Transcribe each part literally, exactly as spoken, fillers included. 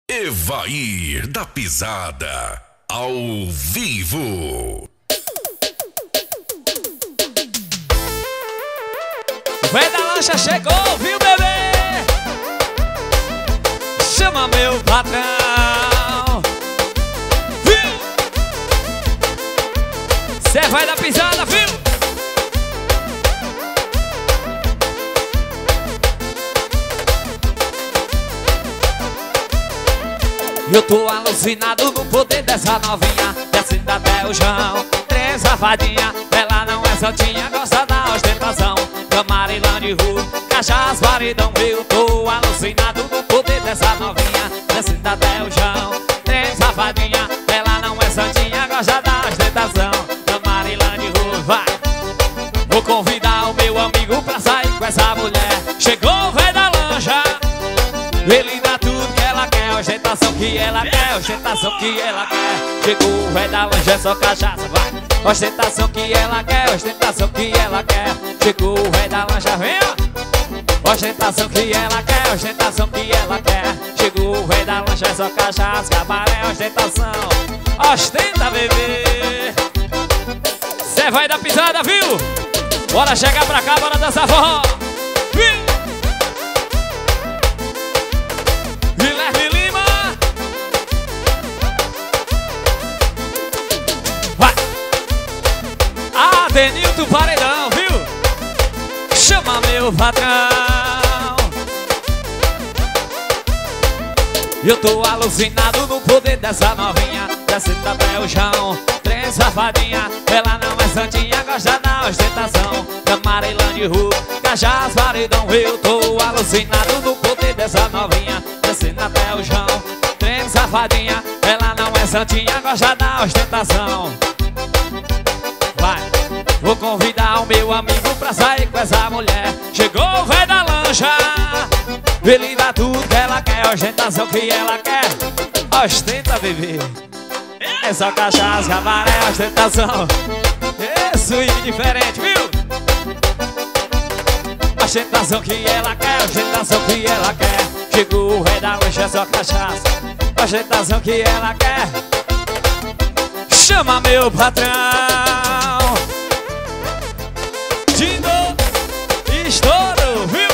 Evair da Pisada, ao vivo. O velho da lancha chegou, viu, bebê? Chama meu patrão, viu? Cê vai da pisada, viu? Eu tô alucinado no poder dessa novinha, descendo até o chão. Três safadinha, ela não é santinha, gosta da ostentação. Camarilândia e rua, cachaça, paredão. Eu tô alucinado no poder dessa novinha, descendo até o chão. Três safadinha, ela não é santinha, gosta da ostentação. Camarilândia e rua, vai. Vou convidar o meu amigo pra sair com essa mulher. Chegou o velho da lancha, ele dá tudo que ela quer, ostentação que ela quer, ostentação que ela quer. Chegou o velho da lancha, é só cachaça, vai. Ostentação que ela quer, ostentação que ela quer. Chegou o velho da lancha, vem ó. Ostentação que ela quer, ostentação que ela quer. Chegou o velho da lancha, é só cachaça, cabaré, ostentação. Ostenta, bebê. Cê vai da pisada, viu? Bora chegar pra cá, bora dançar forró. Guilherme Lima, vai. Adenilton Paredão, viu? Chama meu patrão. Eu tô alucinado no poder dessa novinha, descendo até o chão. Três safadinha, ela não é santinha, gosta da ostentação. Camarilândia e rua, cachaça, paredão. Eu tô alucinado no poder dessa novinha, descendo até o chão. Três safadinha, ela não é santinha, gosta da ostentação. Vai, vou convidar o meu amigo pra sair com essa mulher. Chegou o velho da lancha, ele dá tudo que ela quer, ostentação que ela quer. Ostenta, bebê. É só cachaça, cabaré, ostentação. Isso e diferente, viu? Ostentação que ela quer, ostentação que ela quer. Chegou o rei da lancha, é só cachaça. Ostentação que ela quer. Chama meu patrão. Dindo, estouro, viu?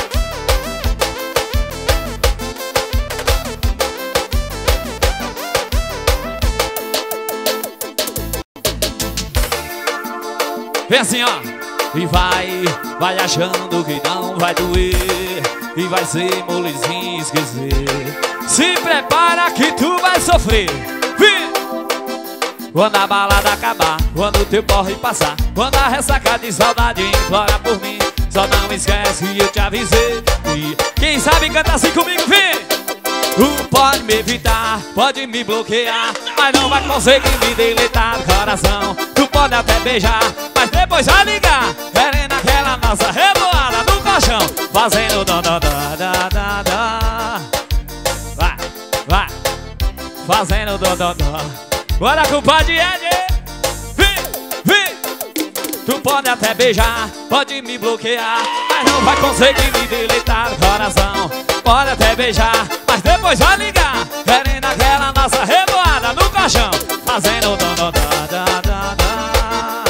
Vem assim, ó. E vai, vai achando que não vai doer, e vai ser molezinho esquecer. Se prepara que tu vai sofrer. Vem! Quando a balada acabar, quando o teu porre passar, quando a ressaca de saudade implora por mim, só não esquece que eu te avisei. E quem sabe canta assim comigo, vem! Tu pode me evitar, pode me bloquear, mas não vai conseguir me deletar do coração. Tu pode até beijar, mas depois vai ligar, querendo aquela nossa revoada no colchão, fazendo dó, dó, dó, dó, dó, dó. Vai, vai, fazendo dó, dó, dó. Bora, compadre Ed. Vem, vem. Tu pode até beijar, pode me bloquear, mas não vai conseguir me deletar do coração. Pode até beijar, mas depois vai ligar, querendo aquela nossa revoada no colchão, fazendo dó, dó, dó, dó, dó, dó.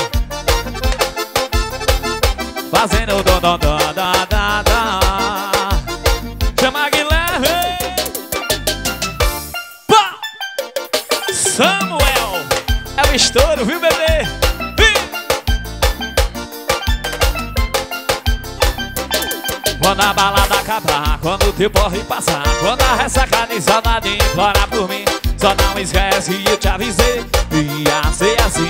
Fazendo dó, dó, dó, dó, dó, dó. Chama Guilherme. Pá! Samuel é o estouro, viu, bebê? Quando a balada acabar, quando o teu porre passar, quando a ressaca de saudade implora por mim, só não esquece que eu te avisei, ia ser assim.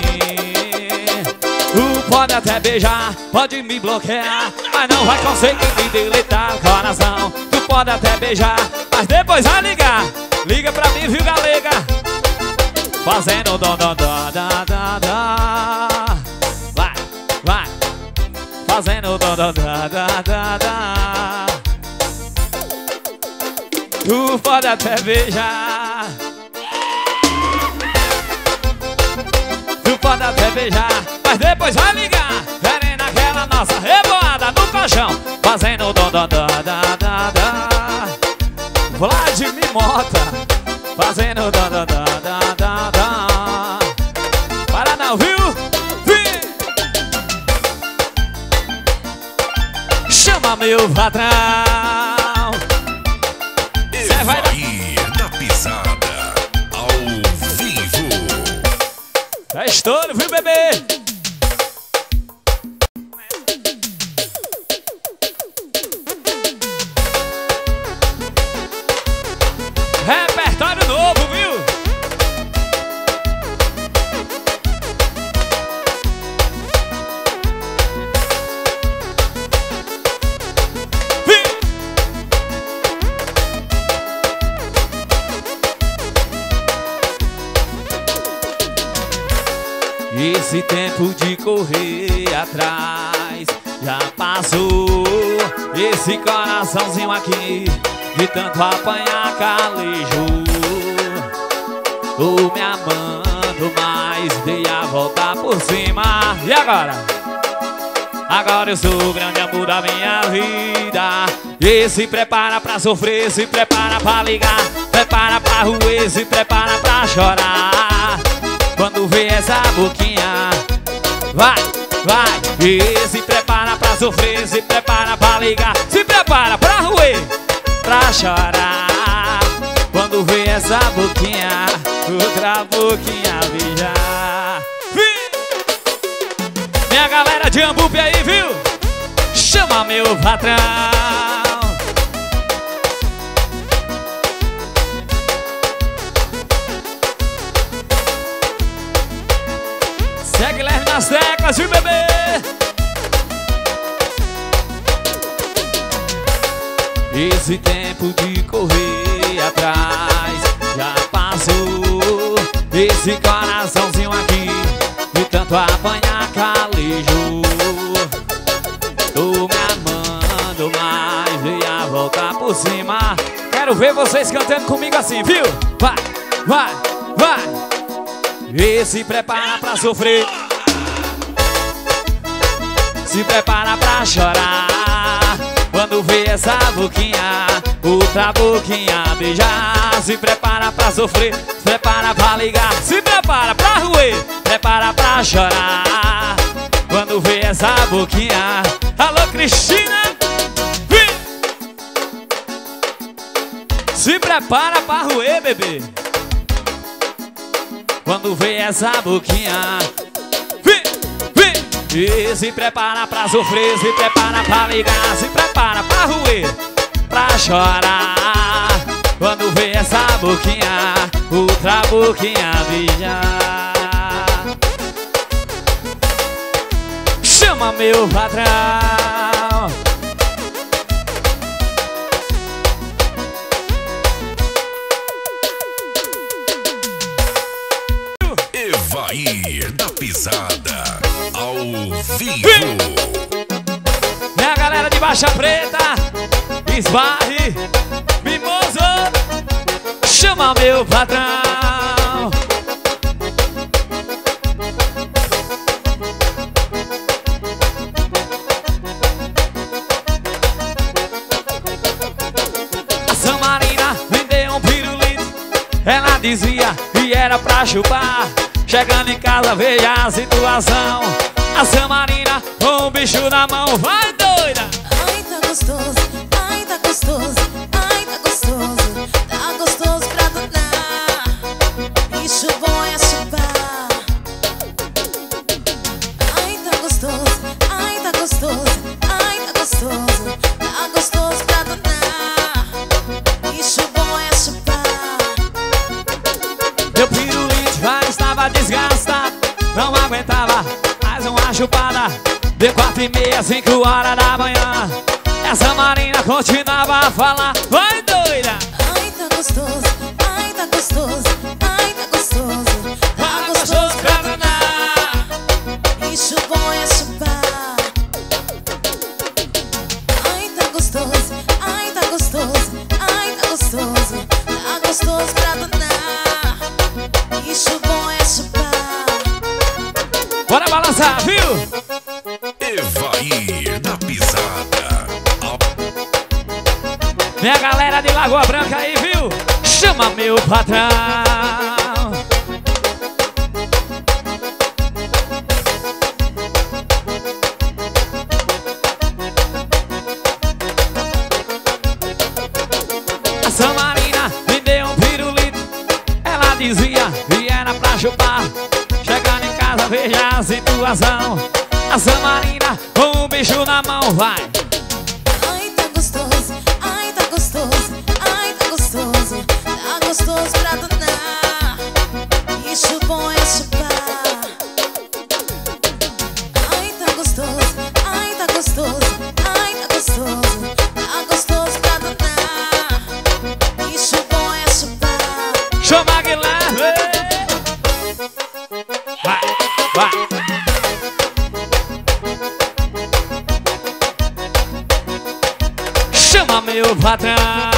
Tu pode até beijar, pode me bloquear, mas não vai conseguir me deletar o coração. Tu pode até beijar, mas depois vai ligar, liga pra mim, viu, galega? Fazendo dó, dó, dó, dó, dó, dó. Vai, vai. Fazendo dó, dó, dó, dó, dó, dó. Tu pode até beijar, tu pode até beijar, mas depois vai ligar, querendo aquela nossa revoada no colchão, fazendo dó, dó, dó, dó, dó, dó. Vladimir Mota, fazendo dan, dan, dan, dan, dan, dan. Para não, viu? Vim. Chama meu patrão. Cê vai Evair da Pisada, ao vivo. É estouro, viu, bebê? Repertório novo, viu? Vim. Esse tempo de correr atrás já passou. Esse coraçãozinho aqui de tanto apanhar calejou. Tô me amando, mas dei a volta por cima. E agora? Agora eu sou o grande amor da minha vida. E se prepara pra sofrer, se prepara pra ligar, prepara pra roer, se prepara pra chorar. Quando vê essa boquinha, vai, vai. E se prepara pra sofrer, se prepara pra ligar, se prepara pra roer, pra chorar. Quando vê essa boquinha, outra boquinha beijar. Minha galera de Ambupe aí, viu? Chama meu patrão. Segue leve nas teclas, viu, bebê? Esse tempo de correr atrás já passou. Esse coraçãozinho aqui de tanto apanhar calejou. Tô me amando, mas dei a volta por cima. Quero ver vocês cantando comigo assim, viu? Vai, vai, vai. E se prepara pra sofrer, se prepara pra chorar. Quando vê essa boquinha, outra boquinha beijar. Se prepara pra sofrer, se prepara pra ligar, se prepara pra roer, prepara pra chorar. Quando vê essa boquinha. Alô, Cristina, vim. Se prepara pra roer, bebê. Quando vê essa boquinha, vim, vim. E se prepara pra sofrer, se prepara pra ligar, se prepara pra roer, pra chorar. Quando vê essa boquinha, outra boquinha beijar. Chama meu patrão. Evair da Pisada, ao vivo. Minha galera de Baixa Preta, Esbarre, Mimoso, chama meu patrão. A Samarina vendeu um pirulito, ela dizia que era pra chupar. Chegando em casa, veja a situação. A Samarina com o bicho na mão, vai doida! Ai, tá gostoso, ai, tá gostoso, ai, tá gostoso, tá gostoso pra danar. Bicho bom é chupar. Ai, tá gostoso, ai, tá gostoso, ai, tá gostoso, tá gostoso pra danar. Bicho bom é chupar. Meu pirulito já estava desgastado, não aguentava mais uma chupada. De quatro e meia, cinco horas da manhã, essa Marina continuava a falar, vai doida! Ai, tá gostoso, ai, tá gostoso, ai, tá gostoso, tá gostoso pra danar. Bicho bom é chupar. Ai, tá gostoso, ai, tá gostoso, ai, tá gostoso, tá gostoso pra danar. Bicho bom é chupar. Bora balançar, viu? Evair da Pisada. Minha galera de Lagoa Branca aí, viu? Chama meu patrão. A Samarina me deu um pirulito. Ela dizia que era pra chupar. Chegando em casa, veja a situação. A Samarina com um bicho na mão, vai. Ai, tá gostoso, ai, tá gostoso, ai, tá gostoso, tá gostoso pra danar. Bicho bom é chupar. Ai, tá gostoso, ai, tá gostoso, ai, tá gostoso, tá gostoso pra danar. Bicho bom é chupar. Chama Guilherme. Vai, vai. Chama meu patrão.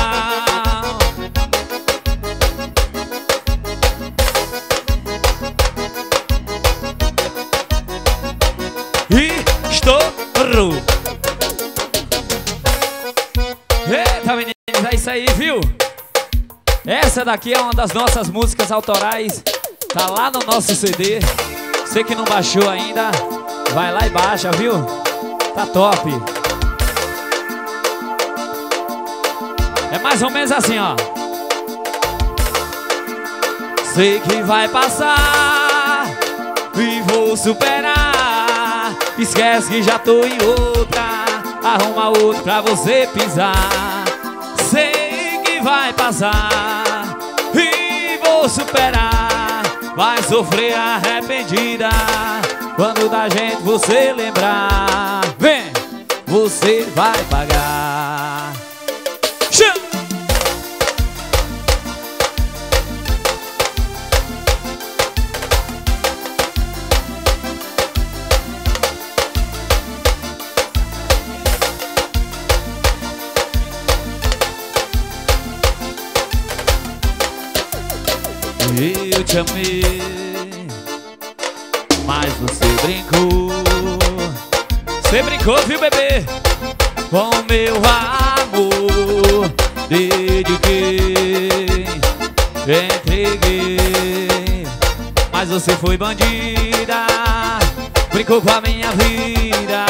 E estourou. Eita, meninos, é isso aí, viu? Essa daqui é uma das nossas músicas autorais. Tá lá no nosso C D. Você que não baixou ainda, vai lá e baixa, viu? Tá top. É mais ou menos assim, ó. Sei que vai passar e vou superar. Esquece que já tô em outra. Arruma outra pra você pisar. Sei que vai passar e vou superar. Vai sofrer arrependida quando da gente você lembrar. Vem, você vai pagar. Chama! Eu te amei, mas você brincou. Você brincou, viu, bebê? Com meu amor, dediquei, entreguei. Mas você foi bandida, brincou com a minha vida.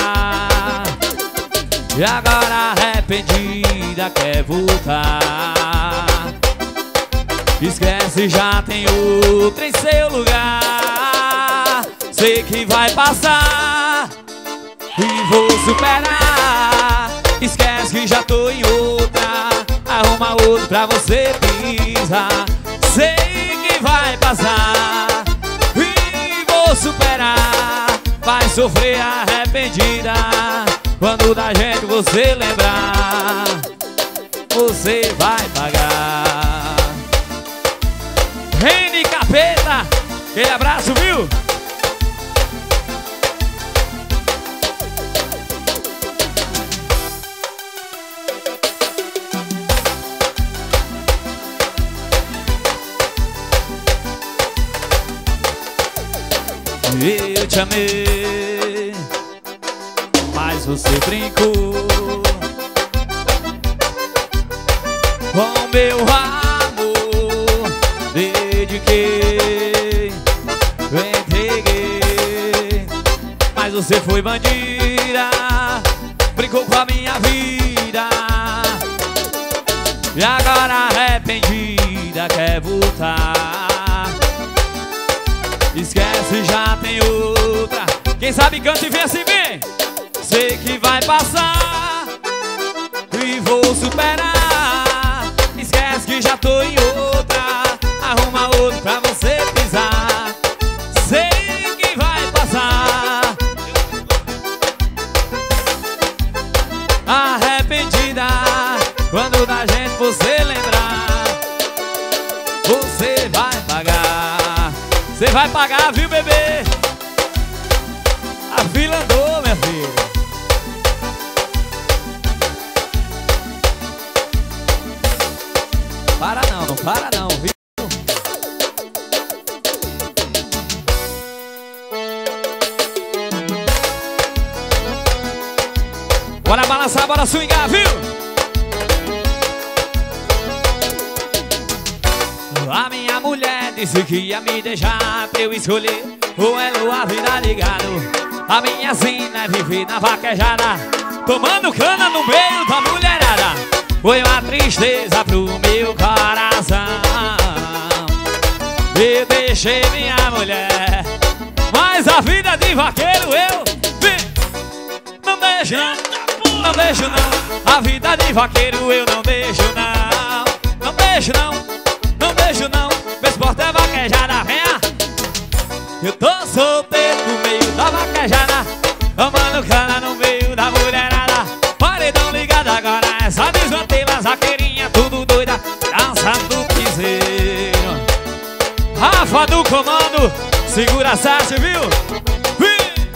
E agora arrependida quer voltar. Esquece, já tem outra em seu lugar. Sei que vai passar e vou superar. Esquece que já tô em outra. Arruma outra pra você pisar. Sei que vai passar e vou superar. Vai sofrer arrependida quando da gente você lembrar. Você vai pagar. Rene Capeta, aquele abraço, viu? Eu te amei, mas você brincou com meu amor. Dediquei, entreguei, mas você foi bandida, brincou com a minha vida. E agora arrependida quer voltar. Esquece, já tem outra. Quem sabe canta e vem assim, vem. Sei que vai passar e vou superar. Esquece que já tô em outra. Arruma outro pra você pisar. Sei que vai passar. Arrependida quando da gente você lembrar. Você vai pagar. Você vai pagar, viu, bebê? A fila andou, minha filha. Para não, não para não, viu? Bora balançar, bora swingar, viu? A minha mulher disse que ia me deixar pra eu escolher ou ela ou a vida ligado. A minha sina é viver na vaquejada, tomando cana no meio da mulherada. Foi uma tristeza pro meu coração. Eu deixei minha mulher, mas a vida de vaqueiro eu não deixo não, não deixo não. A vida de vaqueiro eu não deixo não, não deixo não, não deixo não. Meu esporte é vaquejada, venha. Eu tô solteiro no meio da vaquejada, tomando cana no meio da mulherada. Paredão ligado agora, essa desmantela, zaqueirinha tudo doida, dançando piseiro. Rafa do comando, segura a sete, viu? Vim!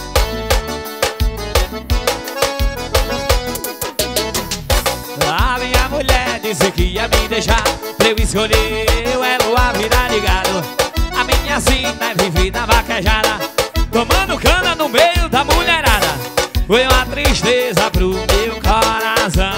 A minha mulher disse que ia me deixar pra eu escolher eu ela a vida ligado. A minha sina é vivida vaquejada, tomando cana no meio da mulherada. Foi uma tristeza pro meu coração.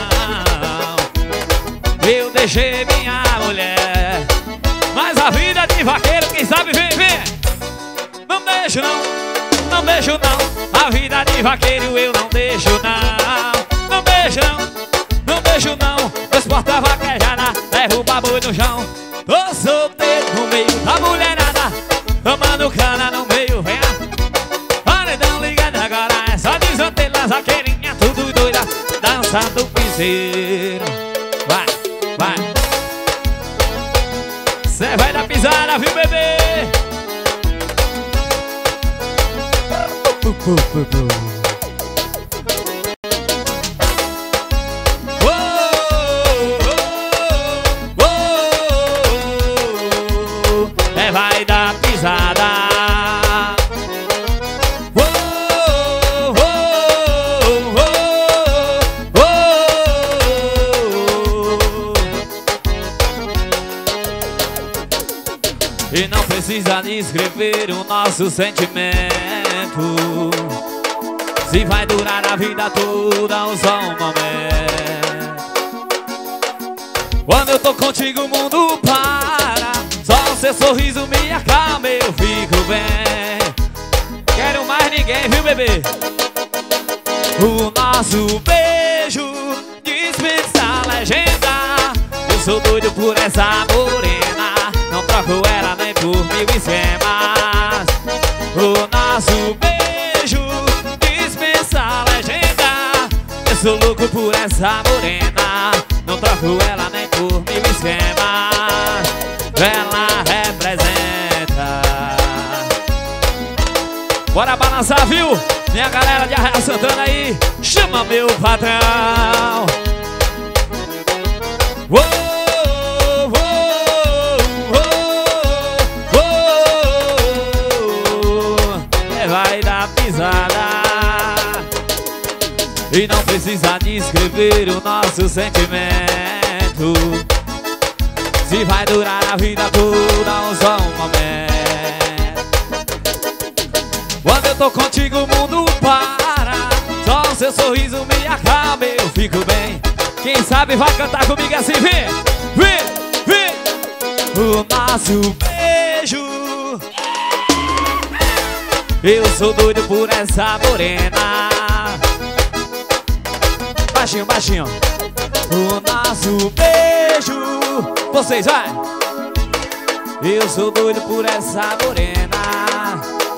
Eu deixei minha mulher, mas a vida de vaqueiro, quem sabe vem, vem. Não deixo não, não deixo não. A vida de vaqueiro eu não deixo não, não deixo não, não deixo não. Meu esporte é vaquejada, derruba boi no chão. Tô solteiro no meio da mulherada, tomando cana no meio, venha. Paredão ligado agora, essa desantela, zaqueirinha tudo doida, dançando piseiro. Vai, vai. Cê vai dar pisada, viu, bebê? É, vai dar pisada. E não precisa descrever o nosso sentimento, se vai durar a vida toda ou só um momento. Quando eu tô contigo o mundo para, só o seu sorriso me acalma, eu fico bem. Quero mais ninguém, viu, bebê? O nosso beijo dispensa a legenda. Eu sou doido por essa morena, não troco ela nem por mil esquemas. O nosso beijo dispensa a legenda. Eu sou louco por essa morena, não troco ela nem por mil esquemas. Ela representa. Bora balançar, viu? Minha galera de Arraial Santana aí, chama meu patrão. Uou! E não precisa descrever o nosso sentimento, se vai durar a vida toda ou só um momento. Quando eu tô contigo o mundo para, só o seu sorriso me acalma, eu fico bem. Quem sabe vai cantar comigo assim, vem, vem, vem. O nosso beijo, eu sou doido por essa morena. Baixinho, baixinho. O nosso beijo, vocês vai. Eu sou doido por essa morena.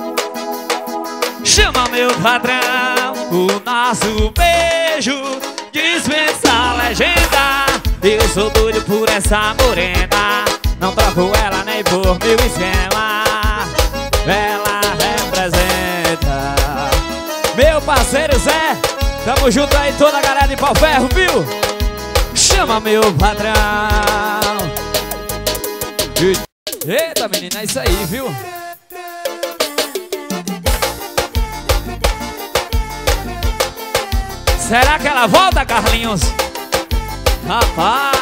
Chama meu patrão. O nosso beijo dispensa a legenda. Eu sou doido por essa morena, não troco ela nem por mil esquemas. Ela representa. Meu parceiro Zé, tamo junto aí, toda a galera de pau ferro, viu? Chama meu patrão. Eita, menina, é isso aí, viu? Será que ela volta, Carlinhos? Rapaz!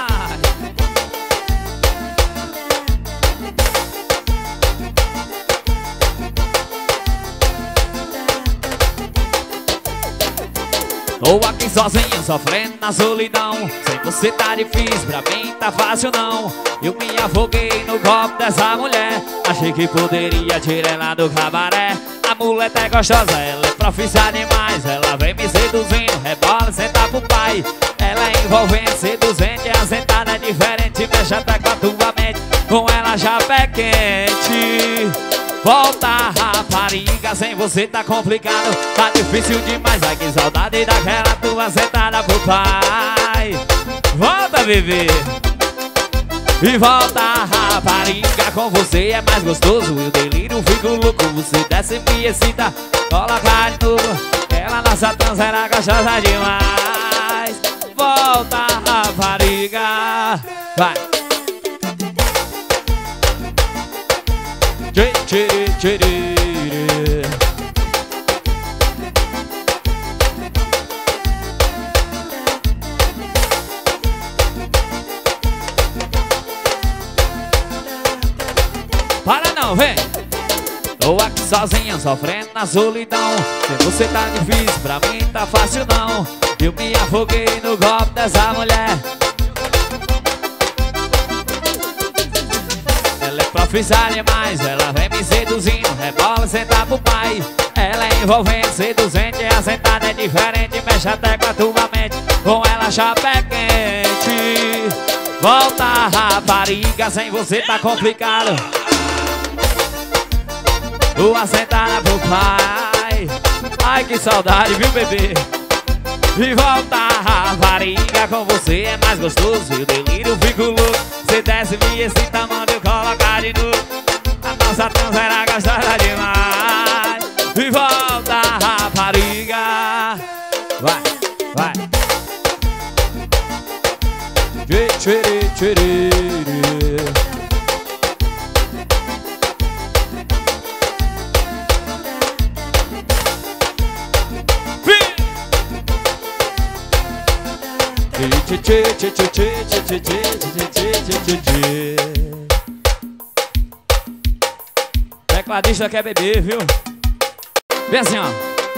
Tô aqui sozinho, sofrendo na solidão. Sem você tá difícil, pra mim tá fácil não. Eu me afoguei no copo dessa mulher. Achei que poderia tirar ela do cabaré. A mulher é gostosa, ela é profissa demais. Ela vem me seduzindo, rebola, senta pro pai. Ela é envolvente, seduzente, assentada diferente. Mexe até com a tua mente, com ela já pé quente. Volta, rapariga, sem você tá complicado. Tá difícil demais, ai que saudade daquela tua sentada pro pai. Volta, bebê. E volta, rapariga, com você é mais gostoso. Eu delírio, fico louco, você desce, me excita. Coloca de novo, ela nossa dança era gostosa demais. Volta, rapariga, vai. Tchê, tchê, tchê, tchê. Para não, vem. Tô aqui sozinho, sofrendo na solidão. Se você tá difícil, pra mim tá fácil não. Eu me afoguei no golpe dessa mulher. Ela é profissa demais, ela vem me seduzindo. Rebola, senta pro pai. Ela é envolvente, seduzente, assentada é diferente. Mexe até com a tua mente, com ela chapé quente. Volta, rapariga, sem você tá complicado. Tô assentada pro pai. Ai que saudade, viu, bebê? E volta, rapariga, com você é mais gostoso. Eu delírio, fico louco. Cê desce, me excita, manda eu colocar de novo. A nossa dança era gostosa demais. E volta, rapariga. Vai, vai. Tchê, tchê, tchê, tchê. Tchê, tchê, tchê, tchê, tchê, tchê, tchê, tchê, tchê, tchê. Tecladista quer beber, viu? Vem assim, ó.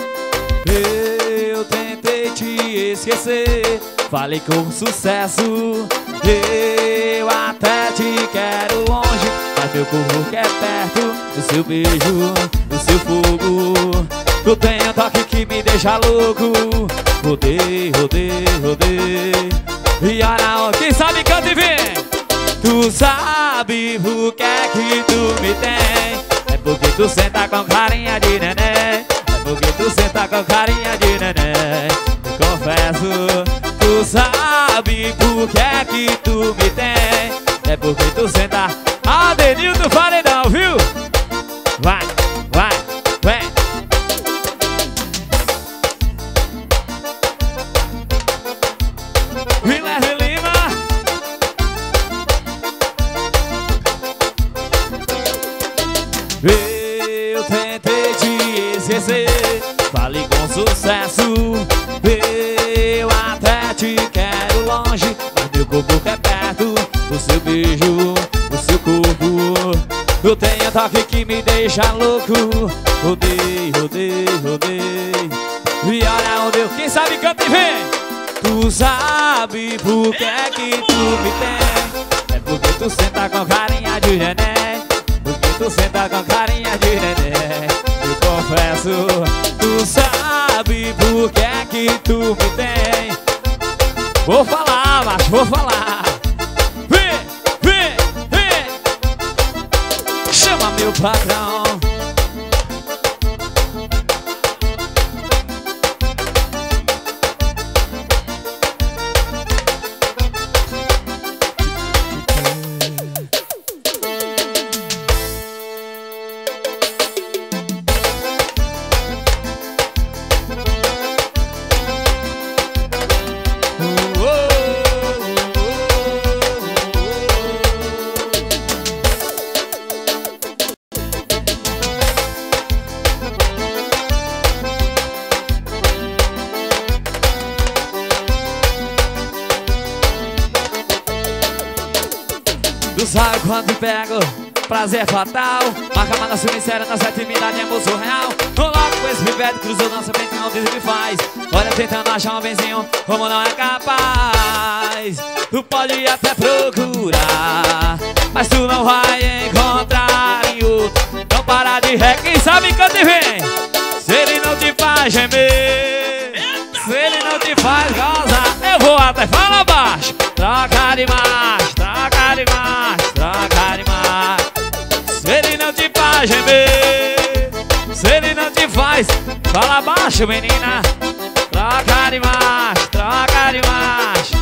Eu tentei te esquecer, falei com sucesso. Eu até te quero longe, mas meu corpo quer perto do seu beijo, do seu fogo. Tu tem um toque que me deixa louco. Rodei, rodei, rodei. E olha, quem sabe canta e vem. Tu sabe por que é que tu me tem. É porque tu senta com carinha de neném. É porque tu senta com carinha de neném. Eu confesso. Tu sabe por que é que tu me tem. É porque tu senta. Adenil do paredão, viu? Vai, vai, vem. Guilherme Lima. Eu tentei te esquecer, falei com sucesso. Eu até te quero longe, mas meu corpo quer perto do seu beijo, do seu corpo. Eu tenho um toque que me deixa louco. Rodei, rodei, rodei. E olha onde eu, quem sabe canta e vem. Tu sabe por que é que tu me tem. É porque tu senta com carinha de neném. Porque tu senta com carinha de neném. Eu confesso. Tu sabe por que é que tu me tem. Vou falar, macho, vou falar. Vem, vem, vem. Chama meu patrão. Tu sabe quando pego prazer fatal. Marca a nossa sincera, nossa intimidade é amor surreal. Logo com esse pivete cruzou nossa frente e não diz o que faz. Olha tentando achar um benzinho, como não é capaz. Tu pode até procurar, mas tu não vai encontrar em outro. Não para de ré, quem sabe canta e vem. Se ele não te faz gemer, se ele não te faz gozar, eu vou até falar baixo. Troca de marcha, troca de marcha, troca de marcha. Se ele não te faz gemer, se ele não te faz, fala baixo, menina. Troca de marcha, troca de marcha.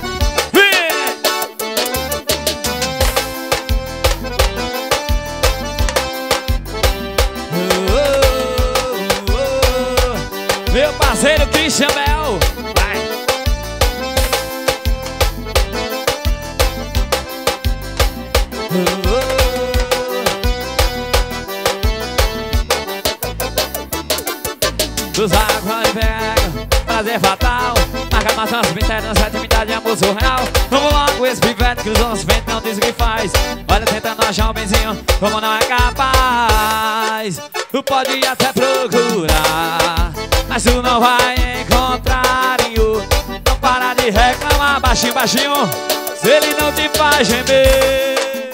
Meu parceiro Christian Bell, vai. Dos águas e pega, prazer fatal. Marca maçã, cemitério, nossa intimidade é amor surreal. Vamos logo, esse pivete cruzou nosso vento, não diz o que faz. Olha tentando achar um benzinho, como não é capaz. Tu pode até procurar, mas tu não vai encontrar em outro. Não para de reclamar, baixinho, baixinho. Se ele não te faz gemer,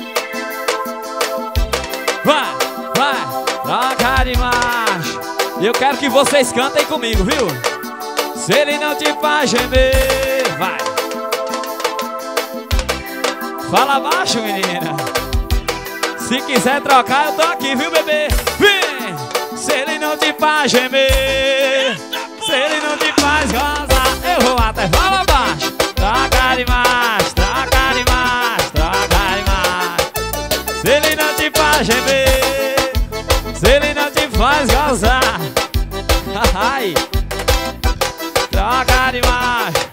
vai, vai, troca de marcha. E eu quero que vocês cantem comigo, viu? Se ele não te faz gemer, vai. Fala baixo, menina. Se quiser trocar, eu tô aqui, viu, bebê? Vem! Se ele não te faz gemer, se ele não te faz gozar, eu vou até falar baixo. Troca de marcha, troca de marcha, troca de marcha. Se ele não te faz gemer, se ele não te faz gozar, ai, troca de marcha.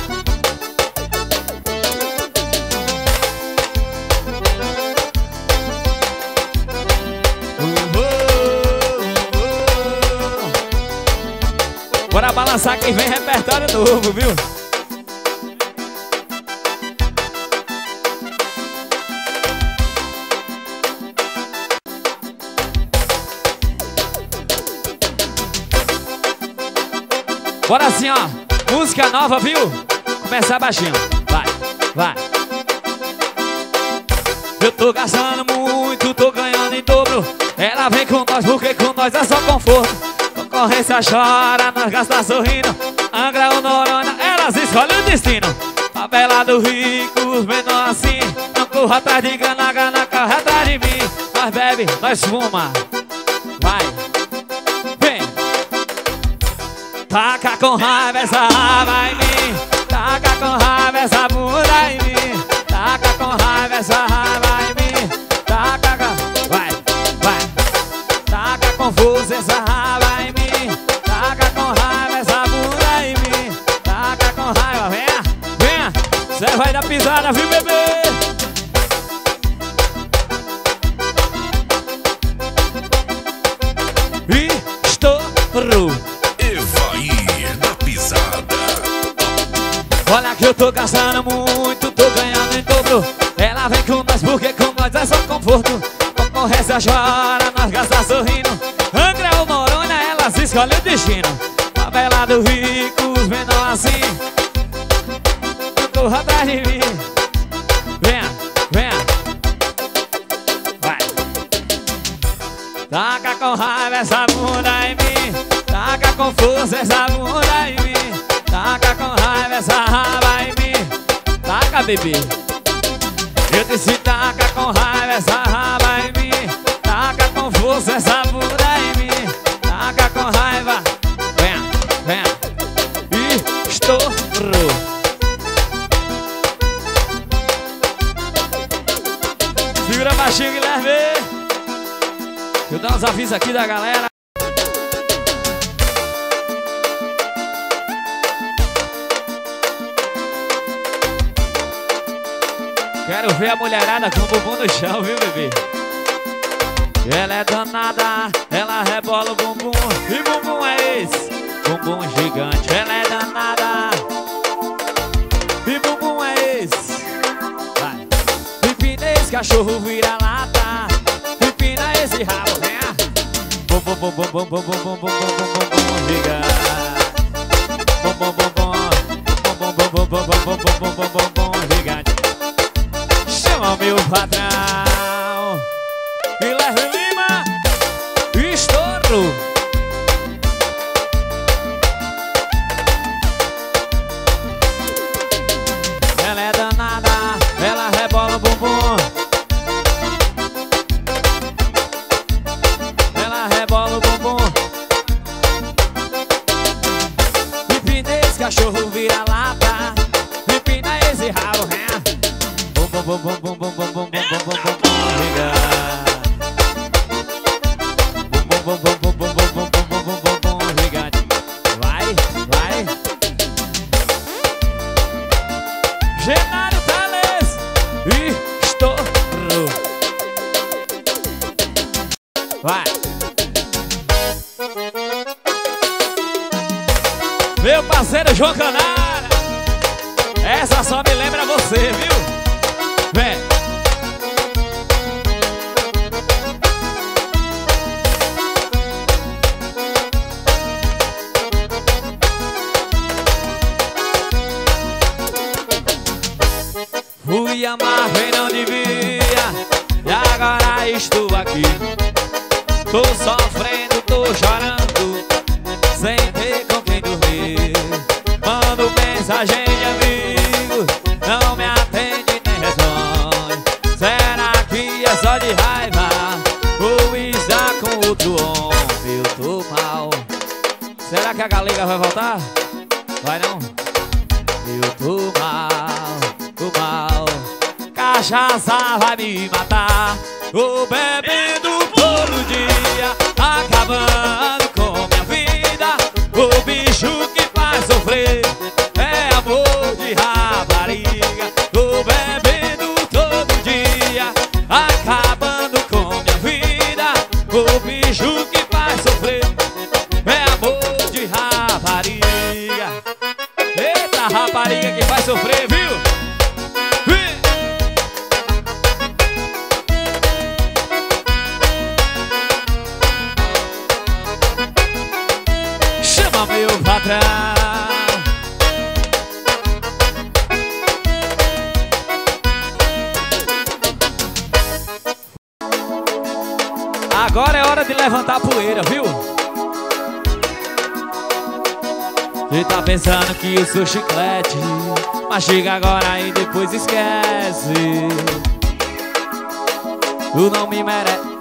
Bora balançar quem vem, repertório novo, viu? Bora assim, ó. Música nova, viu? Começar baixinho. Vai, vai. Eu tô gastando muito, tô ganhando em dobro. Ela vem com nós porque com nós é só conforto. Concorrência chora, nós gasta sorrindo. Angra ou Noronha, elas escolhem o destino. Favela do rico, os menores assim. Não corra atrás de grana, grana corre atrás de mim. Nós bebe, nós fuma. Vai, vem. Taca com raiva essa raiva em mim. Taca com raiva essa bunda em mim. Taca com raiva essa raiva em mim. Taca com... Vai, vai. Taca com força essa raiva em mim. Taca com raiva essa bunda em mim. Taca com raiva, venha, venha. Cê vai dar pisada, viu, bebê? E estourou. Evair da pisada. Olha que eu tô gastando muito, tô ganhando em dobro. Ela vem com nós porque com nós é só conforto. Concorrência chora, nós gasta sorrindo. Angra ou Noronha, elas escolhem o destino. Favela do rico, os menores assim. Corra atrás de mim. Venha, venha. Vai. Taca com raiva essa bunda em mim. Taca com força essa bunda em mim. Taca com raiva essa raiva em mim. Taca, bebê. Eu disse taca com raiva essa raiva em mim. Taca com força essa bunda em mim. Taca com raiva. Venha, venha. E estourou. Segura baixinho, Guilherme. Eu dou uns avisos aqui da galera. Quero ver a mulherada com o bumbum no chão, viu, bebê? Ela é danada, ela rebola o bumbum. E bumbum é esse? Bumbum gigante. Ela é danada. E bumbum é esse? Vai. Empina esse esse cachorro vira lata. Empina esse rabo, vem. Bom, bom, bom, bom, bom, bom, bom, bom, bom, bom, bom, bom, liga. Bom, bom, bom, bom, bom, bom, bom, bom, bom, bom, bom, bom, bom, bom, liga. Chama meu patrão e leva em Lima, estouro. Ela é danada, ela rebola o bumbum. Ela rebola o bumbum. Empina esse cachorro vira lata. Empina esse rabo, né? Bum, bum, bum, bum, bum, bum, bum, bum, bum, bum, bum, bum, bum, liga. Bum, bum, bum, bum, bum, bum, bum, bum, bum, bum, bum, bum, liga. Vai, vai. Genaro Tales e estouro. Vai. Meu parceiro João Canara, essa só me lembra você, viu? Vem. Fui amar quem não devia e agora estou aqui. Tô sofrendo, tô chorando, sem ter com quem dormir. Mando mensagem de amigo, não me atende nem responde. Será que é só de raiva ou está com outro homem? Eu tô mal. Será que a galega vai voltar? Vai não? Eu tô mal, tô mal. Cachaça vai me matar. Tô bebendo todo dia, acabando com minha vida. O bicho que faz sofrer é amor de rapariga. Tô bebendo todo dia, acabando com minha vida. O bicho que faz sofrer é amor de rapariga. Eita, rapariga que faz sofrer, viu? Chama meu patrão. Agora é hora de levantar a poeira, viu? E tá pensando que eu sou chiclete, mas chega agora e depois esquece. Tu não me merece.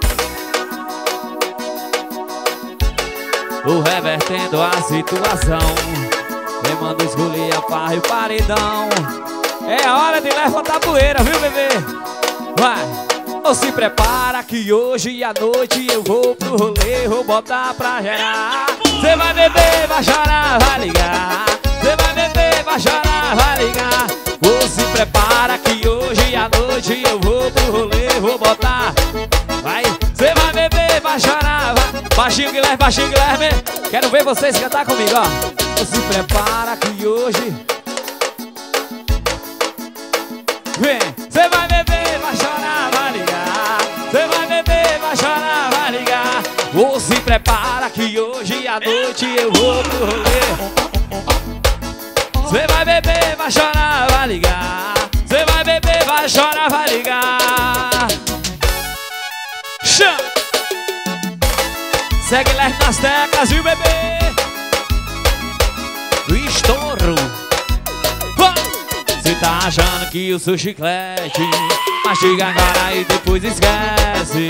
Tô revertendo a situação, queimando os goli, a farra e o paredão. É hora de levantar a poeira, viu, bebê? Vai! Ou se prepara que hoje à noite eu vou pro rolê, vou botar pra gerar. Cê vai beber, vai chorar, vai ligar. Cê vai beber, vai chorar, vai ligar. Ou se prepara que hoje à noite eu vou pro rolê, vou botar. Vai, cê vai beber, vai chorar, vai. Baixinho Guilherme, baixinho Guilherme. Quero ver vocês cantar comigo, ó. Ou se prepara que hoje vem, cê vai beber, vai chorar, vai ligar. Cê vai beber, vai chorar, vai ligar. Ou se prepara que hoje à noite eu vou pro rolê. Cê vai beber, vai chorar, vai ligar. Cê vai beber, vai chorar, vai ligar. Chama! Segue lá nas teclas, viu, bebê? O estouro. Cê tá achando que eu sou chiclete, mas chega agora e depois esquece.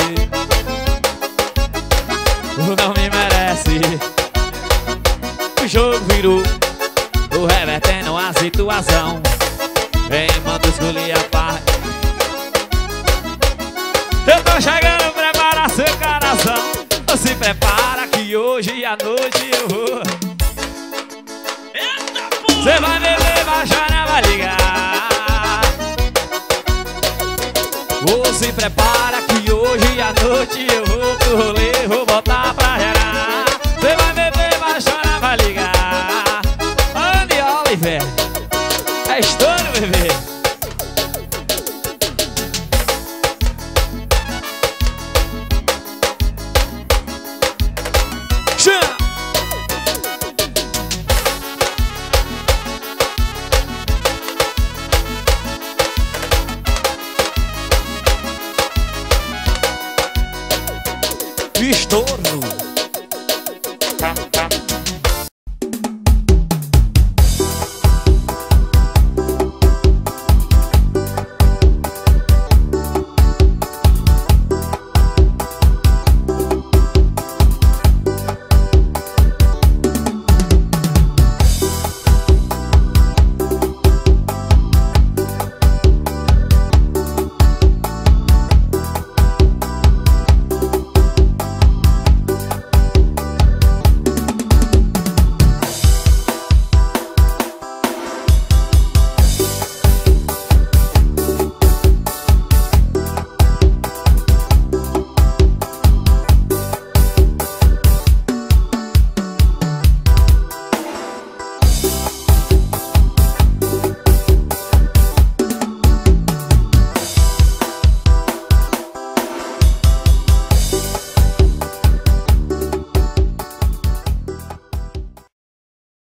Tu não me merece. O jogo virou, tô revertendo a situação. Vem, manda escolher a parte. Eu tô chegando, prepara seu coração. Se prepara que hoje à noite eu vou. Cê vai beber, vai chorar, vai ligar. Ou se prepara que hoje à noite eu vou pro rolê, vou botar pra gerar. Cê vai beber, vai chorar, vai ligar. Andy Oliver, é estouro, bebê. Estouro.